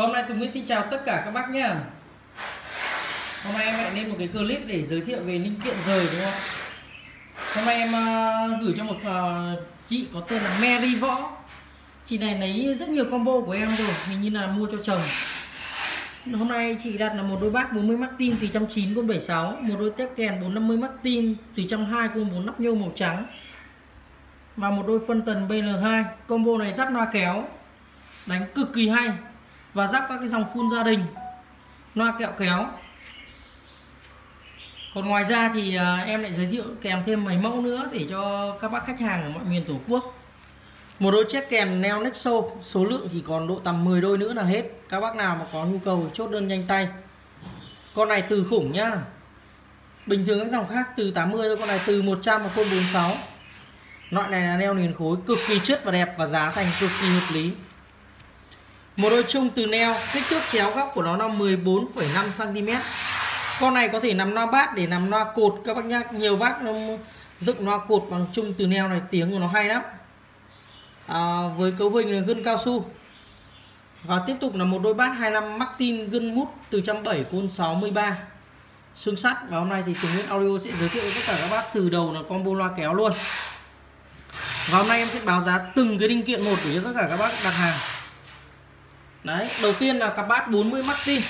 Hôm nay Tùng Nguyễn xin chào tất cả các bác nhé. Hôm nay em lại lên một cái clip để giới thiệu về linh kiện rời, đúng không? Hôm nay em gửi cho một chị có tên là Mary Võ. Chị này lấy rất nhiều combo của em rồi, hình như là mua cho chồng. Hôm nay chị đặt là một đôi bát 40 Martin từ 109 con 76, một đôi tép kèn 450 Martin từ 102 con 4 nắp nhôm màu trắng, và một đôi phân tần BL2. Combo này ráp loa kéo đánh cực kỳ hay, và ráp các cái dòng full gia đình, loa kẹo kéo. Còn ngoài ra thì em lại giới thiệu kèm thêm mấy mẫu nữa để cho các bác khách hàng ở mọi miền Tổ quốc. Một đôi check kèn Neo Nexo, số lượng thì còn độ tầm 10 đôi nữa là hết. Các bác nào mà có nhu cầu chốt đơn nhanh tay. Con này từ khủng nhá. Bình thường các dòng khác từ 80, con này từ 100 và côn 46. Loại này là neo liền khối cực kỳ chất và đẹp, và giá thành cực kỳ hợp lý. Một đôi chung từ Neo, kích thước chéo góc của nó là 14,5 cm. Con này có thể nằm loa bát để nằm loa cột các bác nhá. Nhiều bác nó dựng loa cột bằng chung từ Neo này, tiếng của nó hay lắm. Với cấu hình là gân cao su. Và tiếp tục là một đôi bát 25 Martin gân mút từ 107 côn 63 xương sắt. Và hôm nay thì Tùng Nguyễn Audio sẽ giới thiệu với tất cả các bác từ đầu là combo loa kéo luôn. Và hôm nay em sẽ báo giá từng cái linh kiện một để cho tất cả các bác đặt hàng. Đấy, đầu tiên là cặp bát 40 Martin.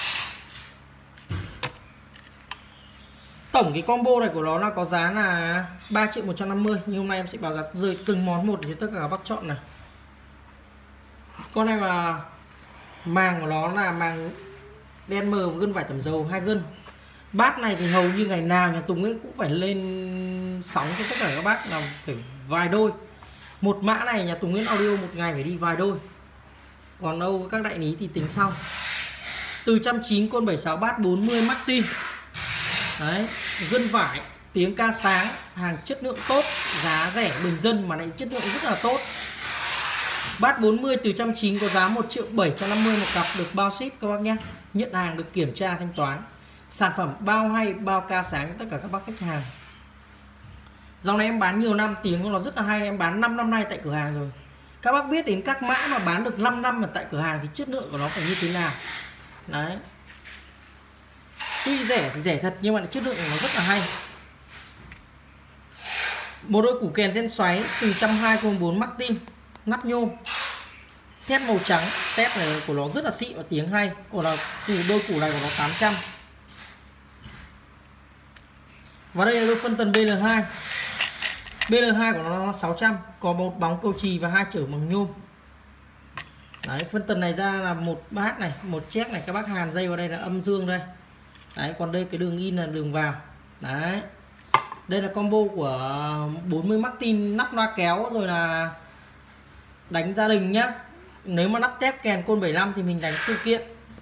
Tổng cái combo này của nó là có giá là 3.150.000, nhưng hôm nay em sẽ báo giá rơi từng món một để cho tất cả các bác chọn này. Con này mà màng của nó là màng đen mờ và gân vải tẩm dầu 2 gân. Bát này thì hầu như ngày nào nhà Tùng Nguyễn cũng phải lên sóng cho tất cả các bác là phải vài đôi. Một mã này nhà Tùng Nguyễn Audio một ngày phải đi vài đôi. Còn đâu các đại lý thì tính sau. Từ 109 con 76 bát 40 Martin. Đấy, gân vải, tiếng ca sáng, hàng chất lượng tốt, giá rẻ bình dân mà lại chất lượng rất là tốt. Bát 40 từ 109 có giá 1.750.000 một cặp, được bao ship các bác nhé. Nhận hàng được kiểm tra thanh toán. Sản phẩm bao hay, bao ca sáng cho tất cả các bác khách hàng. Dòng này em bán nhiều năm, tiếng của nó rất là hay. Em bán 5 năm nay tại cửa hàng rồi. Các bác biết đến các mã mà bán được 5 năm mà tại cửa hàng thì chất lượng của nó phải như thế nào. Đấy. Tuy rẻ thì rẻ thật nhưng mà chất lượng của nó rất là hay. Một đôi củ kèn gen xoáy từ 102 con 4 Martin, nắp nhôm, thép màu trắng. Thép này của nó rất là xịn và tiếng hay. Của là đôi củ này của nó 800. Và đây là đôi phân tần BL2. BL2 của nó 600, có một bóng cầu chì và 2 chở bằng nhôm. Đấy, phân tần này ra là một bát này, một check này, các bác hàn dây vào đây là âm dương đây. Đấy, còn đây cái đường in là đường vào. Đấy. Đây là combo của 40 Martin nắp loa kéo rồi là đánh gia đình nhá. Nếu mà nắp tép kèn côn 75 thì mình đánh sự kiện.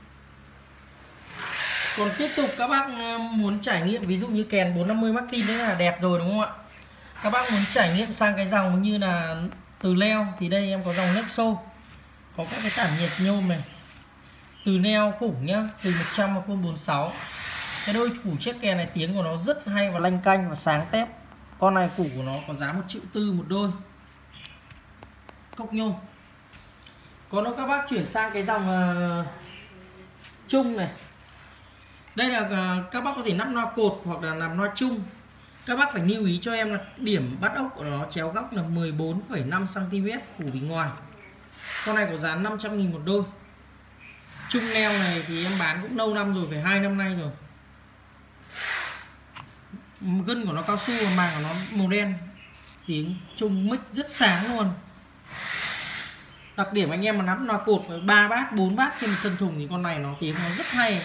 Còn tiếp tục các bác muốn trải nghiệm ví dụ như kèn 450 Martin đấy là đẹp rồi đúng không ạ? Các bác muốn trải nghiệm sang cái dòng như là từ Neo thì đây em có dòng Nexo. Có các cái tản nhiệt nhôm này. Từ Neo khủng nhá, từ 100 và côn 46. Cái đôi củ chiếc kèn này tiếng của nó rất hay và lanh canh và sáng tép. Con này củ của nó có giá 1.400.000 một đôi. Cốc nhôm. Còn nếu các bác chuyển sang cái dòng chung này. Đây là các bác có thể nắp loa cột hoặc là làm loa chung. Các bác phải lưu ý cho em là điểm bắt ốc của nó chéo góc là 14,5 cm phủ bì ngoài. Con này có giá 500.000 một đôi. Chung Neo này thì em bán cũng lâu năm rồi, phải 2 năm nay rồi. Gân của nó cao su và màng của nó màu đen. Tiếng chung mic rất sáng luôn. Đặc điểm anh em mà nắp loa cột 3 bát, 4 bát trên một thân thùng thì con này nó tiếng nó rất hay.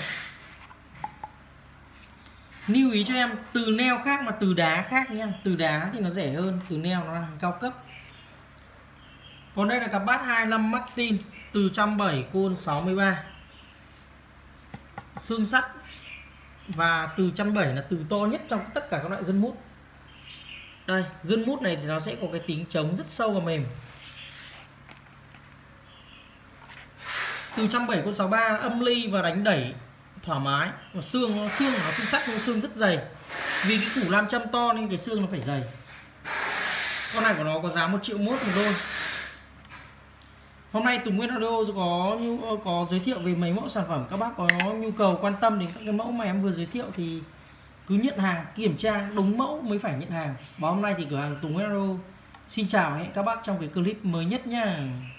Lưu ý cho em, từ Neo khác mà từ đá khác nha. Từ đá thì nó rẻ hơn, từ Neo nó là hàng cao cấp. Còn đây là cặp bát 25 Martin từ 107 côn 63 xương sắt. Và từ 107 là từ to nhất trong tất cả các loại gân mút. Đây, gân mút này thì nó sẽ có cái tính trống rất sâu và mềm. Từ 107 côn 63 âm ly và đánh đẩy thoải mái. Và xương nó xương sắt nhưng xương rất dày. Vì cái củ nam châm to nên cái xương nó phải dày. Con này của nó có giá 1.100.000 một đôi. Hôm nay Tùng Nguyên Audio có giới thiệu về mấy mẫu sản phẩm, các bác có nhu cầu quan tâm đến các cái mẫu mà em vừa giới thiệu thì cứ nhận hàng, kiểm tra đúng mẫu mới phải nhận hàng. Và hôm nay thì cửa hàng Tùng Nguyên Audio xin chào, hẹn các bác trong cái clip mới nhất nha.